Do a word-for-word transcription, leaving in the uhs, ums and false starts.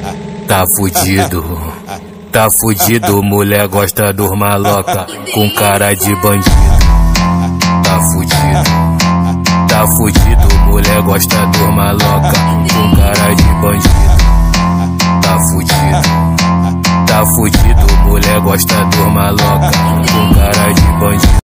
Tá fudido, tá fudido, mulher gosta dos maloca com cara de bandido. Tá fudido, tá fudido, mulher gosta dos maloca com cara de bandido. Tá fudido, tá fudido, mulher gosta dos maloca com cara de bandido.